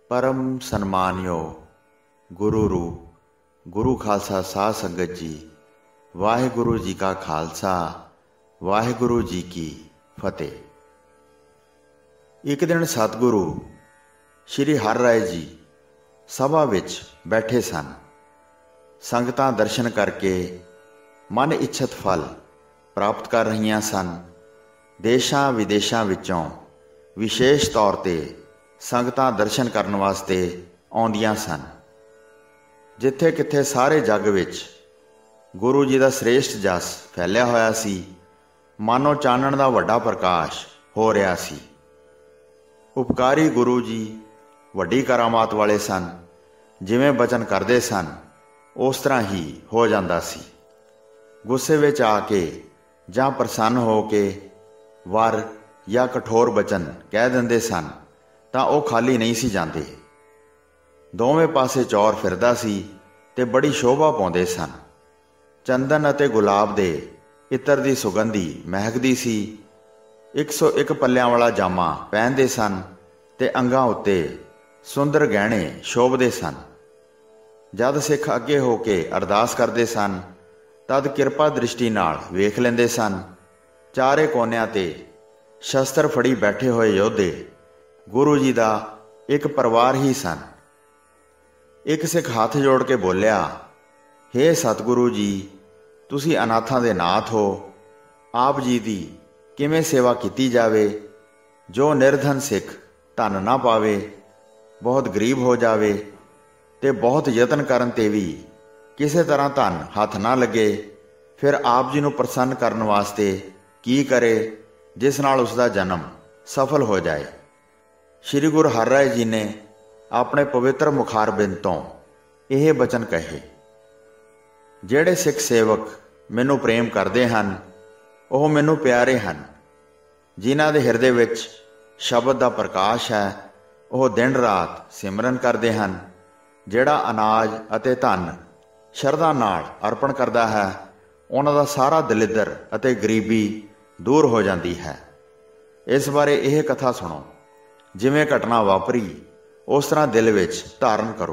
परम सन्मानयोग गुरु रूप गुरु खालसा साध संगत जी, वाहिगुरु जी का खालसा वाहिगुरु जी की फतेह। एक दिन सतगुरु श्री हर राय जी सभा विच बैठे सन। संगतां दर्शन करके मन इच्छत फल प्राप्त कर रहीआं सन। देशां विदेशां विचों विशेष तौर ते संगतां दर्शन करन वास्ते आउंदियां सन। जिथे किथे सारे जग विच गुरु जी दा श्रेष्ठ जस फैलिया होया सी, मानो चानण दा वड्डा प्रकाश हो रहा सी। उपकारी गुरु जी वड्डी करामात वाले सन। जिवें बचन करदे सन उस तरह ही हो जांदा सी। गुस्से विच आके जां प्रसन्न हो के वर या कठोर बचन कह दिंदे सन तां ओह खाली नहीं सी जांदे। दोवें पासे चौर फिरदा सी ते बड़ी शोभा पाउंदे सन। चंदन अते गुलाब दे इत्र दी सुगंधी महकदी सी। 101 पल्लियां वाला जामा पहनदे सन ते अंगां उत्ते सुंदर गहणे शोभदे सन। जद सिख अगे हो के अरदास करदे सन तद किरपा दृष्टि नाल वेख लैंदे सन। चारे कोनियां ते शस्त्र फड़ी बैठे होए योधे गुरु जी का एक परिवार ही सन। एक सिख हाथ जोड़ के बोलिया, हे सतगुरु जी, तुसी अनाथां दे नाथ हो। आप जी दी किवें सेवा कीती जावे। जो निर्धन सिख धन ना पावे, बहुत गरीब हो जावे ते बहुत यतन करन ते भी किसी तरह धन हथ ना लगे, फिर आप जी नूं प्रसन्न करन वास्ते की करे जिस नाल उसका जन्म सफल हो जाए। श्री गुरु हर राय जी ने अपने पवित्र मुखारबिंद तो यह बचन कहे, ਜਿਹੜੇ सिख सेवक मैनू प्रेम करते हैं वह मैनू प्यारे हैं। जिन्हां दे हिरदे विच शब्द का प्रकाश है वह दिन रात सिमरन करते हैं। जिहड़ा अनाज अते धन शरधा नाल अर्पण करता है उन्हां दा सारा दलिद्र अते गरीबी दूर हो जाती है। इस बारे यह कथा सुनो। जिवें घटना वापरी उस तरह दिल विच धारण करो।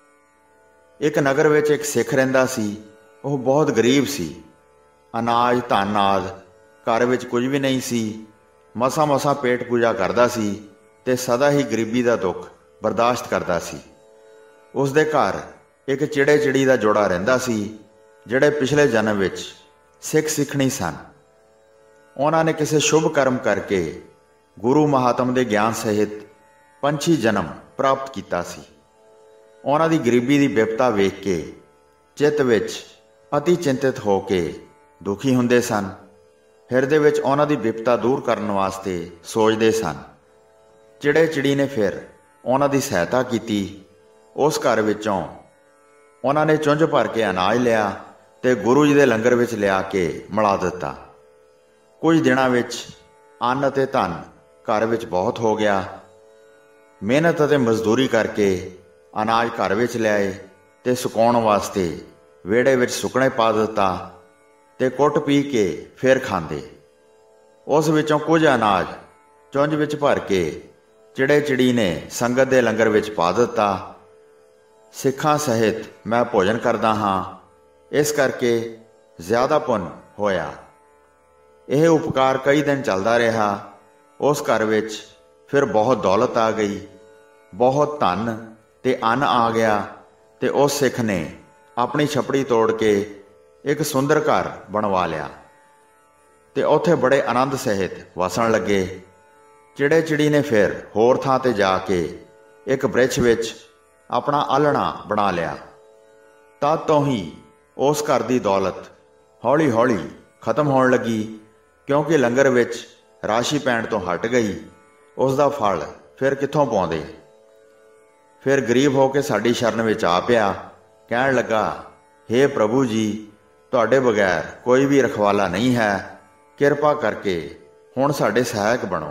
एक नगर विच एक सिख रहिंदा सी। वह बहुत गरीब सी। अनाज धन आदि घर विच कुछ भी नहीं सी। मसा मसा पेट पूजा करदा सी ते सदा ही गरीबी का दुख बर्दाश्त करदा सी। उसदे घर एक चिड़े चिड़ी का जोड़ा रहिंदा सी जिहड़े पिछले जन्म विच सिख सिखणी सन। उन्हां ने किसी शुभ कर्म करके गुरु महात्म के ज्ञान सहित पंछी जन्म प्राप्त किया सी। उन्हां दी गरीबी की विपता वेख के चित्त विच अति चिंतित हो के दुखी हुंदे सन। हिरदे विच उन्हां दी विपता दूर करन वास्ते सोचदे सन। चिड़े चिड़ी ने फिर उन्हां दी सहायता की। उस घर विचों उन्हां ने चुंझ भर के अनाज लिया ते गुरु जी दे लंगर विच लिया के मिला दिता। कुछ दिनां विच अन्न ते धन घर विच बहुत हो गया। मेहनत अते मजदूरी करके अनाज घर विच लियाए ते सुकाउण वास्ते विहड़े विच सुकणे पा दिता ते कुट पी के फिर खांदे। उस विचों कुछ अनाज चुंझ विच भर के चिड़े चिड़ी ने संगत दे लंगर विच पा दिता। सिखां सहित मैं भोजन करदा हाँ, इस करके ज़्यादा पुन होया। यह उपकार कई दिन चलता रहा। उस घर विच फिर बहुत दौलत आ गई, बहुत धन ते अन्न आ गया ते उस सिख ने अपनी छपड़ी तोड़ के एक सुंदर घर बनवा लिया ते उत्थे बड़े आनंद सहित वसन लगे। चिड़े चिड़ी ने फिर होर थां ते जाके एक वृक्ष विच अपना आलना बना लिया। तद तो ही उस घर की दौलत हौली हौली खत्म होने लगी, क्योंकि लंगर विच राशि पैण तो हट गई। उसका फल फिर कित्थों पाउंदे। फिर गरीब होके साडी शरण विच आ पिया। कहण लगा, हे प्रभु जी, तुहाडे बगैर कोई भी रखवाला नहीं है। किरपा करके हुण साडे सहायक बनो।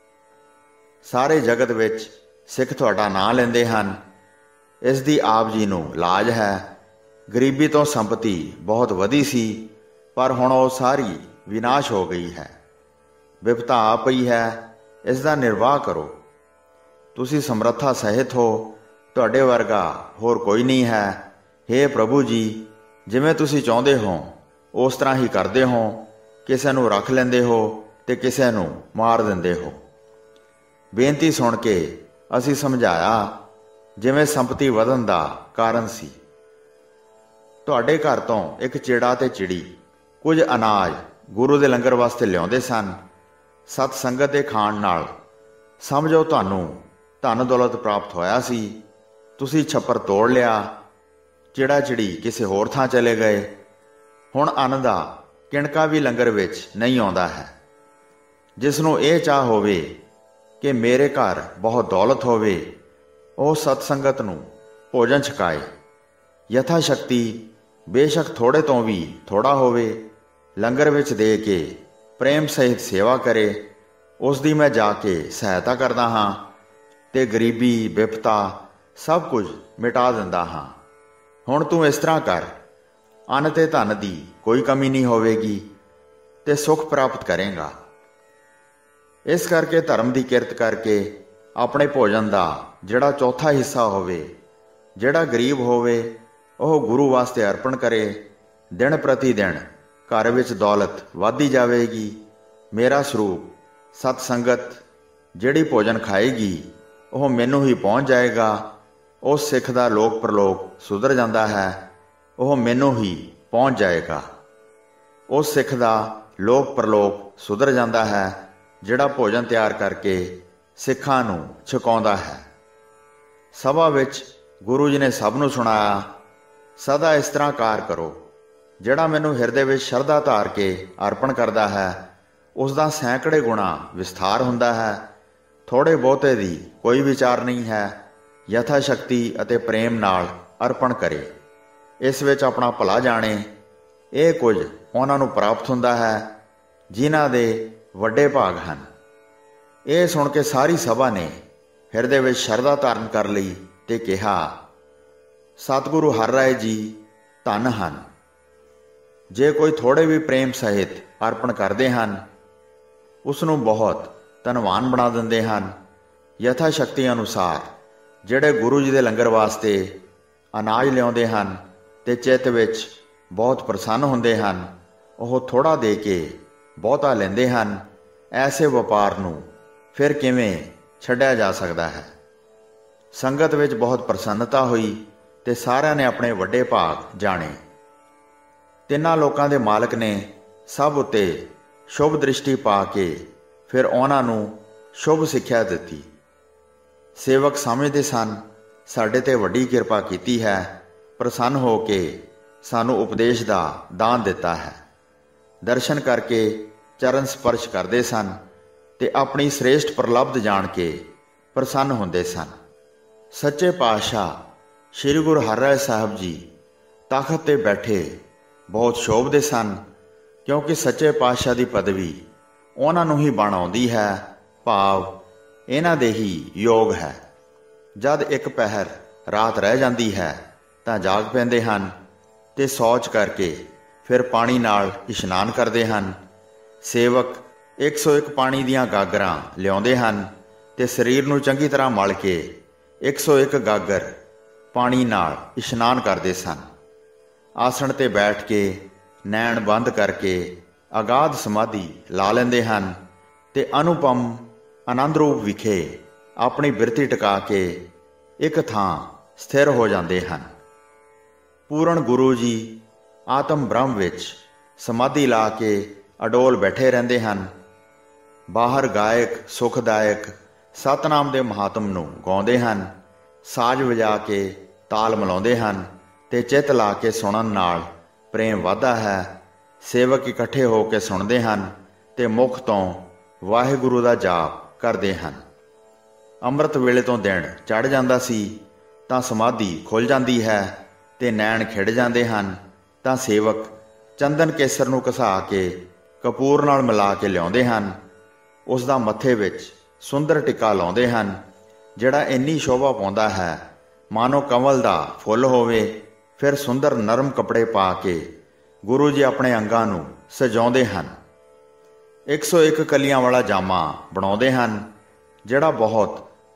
सारे जगत विच सिख तुहाडा नां लैंदे हन। इस दी आप जी नूं लाज है। गरीबी तो संपत्ति बहुत वधी सी, पर हुण वो सारी विनाश हो गई है। विपता आ पई है, इसका निर्वाह करो। ਤੁਸੀਂ ਸਮਰੱਥਾ ਸਹਿਤ ਹੋ, ਤੁਹਾਡੇ ਵਰਗਾ ਹੋਰ ਕੋਈ ਨਹੀਂ ਹੈ। ਹੇ ਪ੍ਰਭੂ ਜੀ, ਜਿਵੇਂ ਤੁਸੀਂ ਚਾਹੁੰਦੇ ਹੋ ਉਸ ਤਰ੍ਹਾਂ ਹੀ ਕਰਦੇ ਹੋ। ਕਿਸੇ ਨੂੰ ਰੱਖ ਲੈਂਦੇ ਹੋ ਤੇ ਕਿਸੇ ਨੂੰ ਮਾਰ ਦਿੰਦੇ ਹੋ। ਬੇਨਤੀ ਸੁਣ ਕੇ ਅਸੀਂ ਸਮਝਾਇਆ ਜਿਵੇਂ ਸੰਪਤੀ ਵਧਣ ਦਾ ਕਾਰਨ ਸੀ। ਤੁਹਾਡੇ ਘਰ ਤੋਂ ਇੱਕ ਚਿੜਾ ਤੇ ਚਿੜੀ ਕੁਝ ਅਨਾਜ ਗੁਰੂ ਦੇ ਲੰਗਰ ਵਾਸਤੇ ਲਿਆਉਂਦੇ ਸਨ। ਸਤ ਸੰਗਤ ਦੇ ਖਾਣ ਨਾਲ ਸਮਝੋ ਤੁਹਾਨੂੰ ਧਨ ਦੌਲਤ ਪ੍ਰਾਪਤ ਹੋਇਆ ਸੀ। ਤੁਸੀਂ ਛੱਪਰ ਤੋੜ ਲਿਆ, ਚਿੜਾ ਚਿੜੀ ਕਿਸੇ ਹੋਰ ਥਾਂ ਚਲੇ ਗਏ। ਹੁਣ ਅੰਨ ਦਾ ਕਿਣਕਾ ਵੀ ਲੰਗਰ ਵਿੱਚ ਨਹੀਂ ਆਉਂਦਾ ਹੈ। ਜਿਸ ਨੂੰ ਇਹ ਚਾਹ ਹੋਵੇ ਕਿ ਮੇਰੇ ਘਰ ਬਹੁਤ ਦੌਲਤ ਹੋਵੇ, ਉਹ ਸਤ ਸੰਗਤ ਨੂੰ ਭੋਜਨ ਛਕਾਏ। ਯਥਾ ਸ਼ਕਤੀ ਬੇਸ਼ੱਕ ਥੋੜੇ ਤੋਂ ਵੀ ਥੋੜਾ ਹੋਵੇ, ਲੰਗਰ ਵਿੱਚ ਦੇ ਕੇ ਪ੍ਰੇਮ ਸਹਿਤ ਸੇਵਾ ਕਰੇ। ਉਸ ਦੀ ਮੈਂ ਜਾ ਕੇ ਸਹਾਇਤਾ ਕਰਦਾ ਹਾਂ ਤੇ ਗਰੀਬੀ ਬਿਪਤਾ ਸਭ ਕੁਝ ਮਿਟਾ ਦਿੰਦਾ ਹਾਂ। ਹੁਣ ਤੂੰ ਇਸ ਤਰ੍ਹਾਂ ਕਰ, ਅੰਨ ਤੇ ਧਨ ਦੀ ਕੋਈ ਕਮੀ ਨਹੀਂ ਹੋਵੇਗੀ ਤੇ ਸੁੱਖ ਪ੍ਰਾਪਤ ਕਰੇਗਾ। ਇਸ ਕਰਕੇ ਧਰਮ ਦੀ ਕਿਰਤ ਕਰਕੇ ਆਪਣੇ ਭੋਜਨ ਦਾ ਜਿਹੜਾ ਚੌਥਾ ਹਿੱਸਾ ਹੋਵੇ, ਜਿਹੜਾ ਗਰੀਬ ਹੋਵੇ, ਉਹ ਗੁਰੂ ਵਾਸਤੇ ਅਰਪਣ ਕਰੇ। ਦਿਨ ਪ੍ਰਤੀ ਦਿਨ ਘਰ ਵਿੱਚ ਦੌਲਤ ਵੱਧਦੀ ਜਾਵੇਗੀ। ਮੇਰਾ ਸਰੂਪ ਸਤ ਸੰਗਤ ਜਿਹੜੀ ਭੋਜਨ ਖਾਏਗੀ ਉਹ ਮੈਨੂੰ ਹੀ ਪਹੁੰਚ ਜਾਏਗਾ। ਉਸ ਸਿੱਖ ਦਾ ਲੋਕ ਪ੍ਰਲੋਕ ਸੁਧਰ ਜਾਂਦਾ ਹੈ, ਉਹ ਮੈਨੂੰ ਹੀ ਪਹੁੰਚ ਜਾਏਗਾ। ਉਸ ਸਿੱਖ ਦਾ ਲੋਕ ਪ੍ਰਲੋਕ ਸੁਧਰ ਜਾਂਦਾ ਹੈ ਜਿਹੜਾ ਭੋਜਨ ਤਿਆਰ ਕਰਕੇ ਸਿੱਖਾਂ ਨੂੰ ਛਕਾਉਂਦਾ ਹੈ। ਸਭਾ ਵਿੱਚ ਗੁਰੂ ਜੀ ਨੇ ਸਭ ਨੂੰ ਸੁਣਾਇਆ, ਸਦਾ ਇਸ ਤਰ੍ਹਾਂ ਕਾਰ ਕਰੋ। ਜਿਹੜਾ ਮੈਨੂੰ ਹਿਰਦੇ ਵਿੱਚ ਸ਼ਰਧਾ ਧਾਰ ਕੇ ਅਰਪਣ ਕਰਦਾ ਹੈ, ਉਸ ਦਾ ਸੈਂਕੜੇ ਗੁਣਾ ਵਿਸਥਾਰ ਹੁੰਦਾ ਹੈ। ਥੋੜੇ ਬਹੁਤੇ ਦੀ ਕੋਈ ਵਿਚਾਰ ਨਹੀਂ ਹੈ। ਯਥਾ ਸ਼ਕਤੀ ਅਤੇ ਪ੍ਰੇਮ ਨਾਲ ਅਰਪਣ ਕਰੇ। ਇਸ ਵਿੱਚ ਆਪਣਾ ਭਲਾ ਜਾਣੇ। ਇਹ ਕੁਝ ਉਹਨਾਂ ਨੂੰ ਪ੍ਰਾਪਤ ਹੁੰਦਾ ਹੈ ਜਿਨ੍ਹਾਂ ਦੇ ਵੱਡੇ ਭਾਗ ਹਨ। ਇਹ ਸੁਣ ਕੇ ਸਾਰੀ ਸਭਾ ਨੇ ਹਿਰਦੇ ਵਿੱਚ ਸ਼ਰਧਾ ਧਾਰਨ ਕਰ ਲਈ ਤੇ ਕਿਹਾ, ਸਤਿਗੁਰੂ ਹਰਿ ਰਾਏ ਜੀ ਧੰਨ ਹਨ। ਜੇ ਕੋਈ ਥੋੜੇ ਵੀ ਪ੍ਰੇਮ ਸਹਿਤ ਅਰਪਣ ਕਰਦੇ ਹਨ, ਉਸ ਨੂੰ ਬਹੁਤ ਧਨਵਾਨ ਬਣਾ ਦਿੰਦੇ ਹਨ। ਯਥਾ ਸ਼ਕਤੀ ਅਨੁਸਾਰ ਜਿਹੜੇ ਗੁਰੂ ਜੀ ਦੇ ਲੰਗਰ ਵਾਸਤੇ ਅਨਾਜ ਲਿਆਉਂਦੇ ਹਨ ਤੇ ਚਿੱਤ ਵਿੱਚ ਬਹੁਤ ਪ੍ਰਸੰਨ ਹੁੰਦੇ ਹਨ, ਉਹ ਥੋੜਾ ਦੇ ਕੇ ਬਹੁਤਾ ਲੈਂਦੇ ਹਨ। ਐਸੇ ਵਪਾਰ ਨੂੰ ਫਿਰ ਕਿਵੇਂ ਛੱਡਿਆ ਜਾ ਸਕਦਾ ਹੈ। ਸੰਗਤ ਵਿੱਚ ਬਹੁਤ ਪ੍ਰਸੰਨਤਾ ਹੋਈ ਤੇ ਸਾਰਿਆਂ ਨੇ ਆਪਣੇ ਵੱਡੇ ਭਾਗ ਜਾਣੇ। ਤਿੰਨਾਂ ਲੋਕਾਂ ਦੇ ਮਾਲਕ ਨੇ ਸਭ ਉੱਤੇ ਸ਼ੁਭ ਦ੍ਰਿਸ਼ਟੀ ਪਾ ਕੇ ਫਿਰ ਉਹਨਾਂ ਨੂੰ ਸ਼ੁਭ ਸਿੱਖਿਆ ਦਿੱਤੀ। ਸੇਵਕ ਸਮਝਦੇ ਸਨ ਸਾਡੇ ਤੇ ਵੱਡੀ ਕਿਰਪਾ ਕੀਤੀ ਹੈ, ਪ੍ਰਸੰਨ ਹੋ ਕੇ ਸਾਨੂੰ ਉਪਦੇਸ਼ ਦਾ ਦਾਨ ਦਿੱਤਾ ਹੈ। ਦਰਸ਼ਨ ਕਰਕੇ ਚਰਨ ਸਪਰਸ਼ ਕਰਦੇ ਸਨ ਤੇ ਆਪਣੀ ਸ੍ਰੇਸ਼ਟ ਪ੍ਰਲਬਧ ਜਾਣ ਕੇ ਪ੍ਰਸੰਨ ਹੁੰਦੇ ਸਨ। ਸੱਚੇ ਪਾਤਸ਼ਾਹ ਸ੍ਰੀ ਗੁਰੂ ਹਰਿਰਾਏ ਸਾਹਿਬ ਜੀ ਤਖ਼ਤ ਤੇ ਬੈਠੇ ਬਹੁਤ ਸ਼ੋਭਦੇ ਸਨ, ਕਿਉਂਕਿ ਸੱਚੇ ਪਾਤਸ਼ਾਹ ਦੀ ਪਦਵੀ ਉਹਨਾਂ ਨੂੰ ਹੀ ਬਣ ਆਉਂਦੀ ਹੈ, ਭਾਵ ਇਹਨਾਂ ਦੇ ਹੀ ਯੋਗ ਹੈ। ਜਦ ਇੱਕ ਪਹਿਰ ਰਾਤ ਰਹਿ ਜਾਂਦੀ ਹੈ ਤਾਂ ਜਾਗ ਪੈਂਦੇ ਹਨ ਤੇ ਸ਼ੌਚ ਕਰਕੇ ਫਿਰ ਪਾਣੀ ਨਾਲ ਇਸ਼ਨਾਨ ਕਰਦੇ ਹਨ। ਸੇਵਕ 101 ਪਾਣੀ ਦੀਆਂ ਗਾਗਰਾਂ ਲਿਆਉਂਦੇ ਹਨ ਤੇ ਸਰੀਰ ਨੂੰ ਚੰਗੀ ਤਰ੍ਹਾਂ ਮਲ ਕੇ 101 ਗਾਗਰ ਪਾਣੀ ਨਾਲ ਇਸ਼ਨਾਨ ਕਰਦੇ ਸਨ। ਆਸਣ ਤੇ ਬੈਠ ਕੇ ਨੈਣ ਬੰਦ ਕਰਕੇ ਅਗਾਧ ਸਮਾਧੀ ਲਾ ਲੈਂਦੇ ਹਨ ਤੇ ਅਨੁਪਮ ਆਨੰਦ ਰੂਪ ਵਿਖੇ ਆਪਣੀ ਬਿਰਤੀ ਟਿਕਾ ਕੇ ਇੱਕ ਥਾਂ ਸਥਿਰ ਹੋ ਜਾਂਦੇ ਹਨ। ਪੂਰਨ ਗੁਰੂ ਜੀ ਆਤਮ ਬ੍ਰਹਮ ਵਿੱਚ ਸਮਾਧੀ ਲਾ ਕੇ ਅਡੋਲ ਬੈਠੇ ਰਹਿੰਦੇ ਹਨ। ਬਾਹਰ ਗਾਇਕ ਸੁਖਦਾਇਕ ਸਤਨਾਮ ਦੇ ਮਹਾਤਮ ਨੂੰ ਗਾਉਂਦੇ ਹਨ, ਸਾਜ਼ ਵਜਾ ਕੇ ਤਾਲ ਮਿਲਾਉਂਦੇ ਹਨ ਤੇ ਚਿੱਤ ਲਾ ਕੇ ਸੁਣਨ ਨਾਲ ਪ੍ਰੇਮ ਵੱਧਦਾ ਹੈ। ਸੇਵਕ ਇਕੱਠੇ ਹੋ ਕੇ ਸੁਣਦੇ ਹਨ ਤੇ ਮੁਖ ਤੋਂ ਵਾਹਿਗੁਰੂ ਦਾ ਜਾਪ ਕਰਦੇ ਹਨ। ਅੰਮ੍ਰਿਤ ਵੇਲੇ ਤੋਂ ਦਿਨ ਚੜ੍ਹ ਜਾਂਦਾ ਸੀ ਤਾਂ ਸਮਾਧੀ ਖੁੱਲ੍ਹ ਜਾਂਦੀ ਹੈ ਤੇ ਨੈਣ ਖਿੜ ਜਾਂਦੇ ਹਨ ਤਾਂ ਸੇਵਕ ਚੰਦਨ ਕੇਸਰ ਨੂੰ ਘਸਾ ਕੇ ਕਪੂਰ ਨਾਲ ਮਿਲਾ ਕੇ ਲਿਆਉਂਦੇ ਹਨ। ਉਸ ਦਾ ਮੱਥੇ ਵਿੱਚ ਸੁੰਦਰ ਟਿੱਕਾ ਲਾਉਂਦੇ ਹਨ ਜਿਹੜਾ ਇੰਨੀ ਸ਼ੋਭਾ ਪਾਉਂਦਾ ਹੈ ਮਾਨੋ ਕਮਲ ਦਾ ਫੁੱਲ ਹੋਵੇ। ਫਿਰ ਸੁੰਦਰ ਨਰਮ ਕੱਪੜੇ ਪਾ ਕੇ ਗੁਰੂ ਜੀ ਆਪਣੇ ਅੰਗਾਂ ਨੂੰ ਸਜਾਉਂਦੇ ਹਨ। 101 ਕਲੀਆਂ ਵਾਲਾ ਜਾਮਾ ਬਣਾਉਂਦੇ ਹਨ ਜਿਹੜਾ ਬਹੁਤ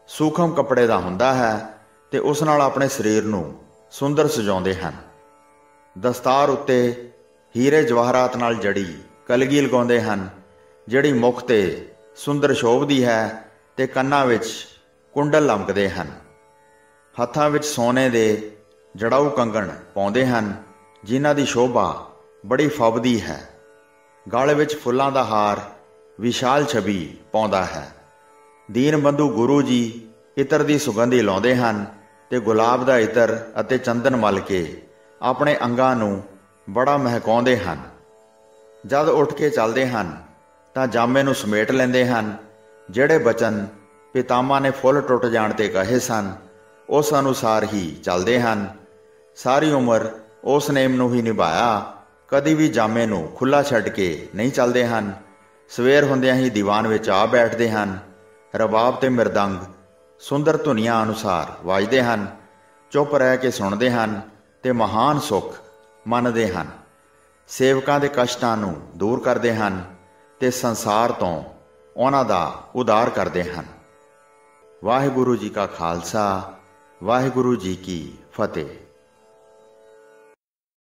ਸੂਖਮ ਕੱਪੜੇ ਦਾ ਹੁੰਦਾ ਹੈ ਤੇ ਉਸ ਨਾਲ ਆਪਣੇ ਸਰੀਰ ਨੂੰ ਸੁੰਦਰ ਸਜਾਉਂਦੇ ਹਨ। ਦਸਤਾਰ ਉੱਤੇ ਹੀਰੇ ਜਵਾਹਰਾਤ ਨਾਲ ਜੜੀ ਕਲਗੀ ਲਗਾਉਂਦੇ ਹਨ, ਜਿਹੜੀ ਮੁੱਖ ਤੇ ਸੁੰਦਰ ਸ਼ੋਭਦੀ ਹੈ ਤੇ ਕੰਨਾਂ ਵਿੱਚ ਕੁੰਡਲ ਲਮਕਦੇ ਹਨ। ਹੱਥਾਂ ਵਿੱਚ ਸੋਨੇ ਦੇ ਜੜਾਊ ਕੰਗਣ ਪਾਉਂਦੇ ਹਨ, ਜਿਨ੍ਹਾਂ ਦੀ ਸ਼ੋਭਾ ਬੜੀ ਫੱਬਦੀ ਹੈ। ਗਲ ਵਿੱਚ ਫੁੱਲਾਂ ਦਾ ਹਾਰ ਵਿਸ਼ਾਲ ਛਵੀ ਪਾਉਂਦਾ ਹੈ। ਦੀਨ ਬੰਧੂ ਗੁਰੂ ਜੀ ਇਤਰ ਦੀ ਸੁਗੰਧੀ ਲਾਉਂਦੇ ਹਨ ਤੇ ਗੁਲਾਬ ਦਾ ਇਤਰ ਅਤੇ ਚੰਦਨ ਮਲ ਕੇ ਆਪਣੇ ਅੰਗਾਂ ਨੂੰ ਬੜਾ ਮਹਿਕਾਉਂਦੇ ਹਨ। ਜਦ ਉੱਠ ਕੇ ਚੱਲਦੇ ਹਨ ਤਾਂ ਜਾਮੇ ਨੂੰ ਸਮੇਟ ਲੈਂਦੇ ਹਨ। ਜਿਹੜੇ ਬਚਨ ਪਿਤਾਮਾ ਨੇ ਫੁੱਲ ਟੁੱਟ ਜਾਣ ਤੇ ਕਹੇ ਸਨ, ਉਸ ਅਨੁਸਾਰ ਹੀ ਚੱਲਦੇ ਹਨ। ਸਾਰੀ ਉਮਰ ਉਸ ਨੇਮ ਨੂੰ ਹੀ ਨਿਭਾਇਆ, ਕਦੀ ਵੀ ਜਾਮੇ ਨੂੰ ਖੁੱਲ੍ਹਾ ਛੱਡ ਕੇ ਨਹੀਂ ਚੱਲਦੇ ਹਨ। ਸਵੇਰ ਹੁੰਦਿਆਂ ਹੀ ਦੀਵਾਨ ਵਿੱਚ ਆ ਬੈਠਦੇ ਹਨ। ਰਬਾਬ ਤੇ ਮਿਰਦੰਗ ਸੁੰਦਰ ਧੁਨੀਆਂ ਅਨੁਸਾਰ ਵੱਜਦੇ ਹਨ। ਚੁੱਪ ਰਹਿ ਕੇ ਸੁਣਦੇ ਹਨ ਤੇ ਮਹਾਨ ਸੁੱਖ ਮੰਨਦੇ ਹਨ। ਸੇਵਕਾਂ ਦੇ ਕਸ਼ਟਾਂ ਨੂੰ ਦੂਰ ਕਰਦੇ ਹਨ ਤੇ ਸੰਸਾਰ ਤੋਂ ਉਹਨਾਂ ਦਾ ਉਧਾਰ ਕਰਦੇ ਹਨ। ਵਾਹਿਗੁਰੂ ਜੀ ਕਾ ਖਾਲਸਾ, ਵਾਹਿਗੁਰੂ ਜੀ ਕੀ ਫਤਿਹ।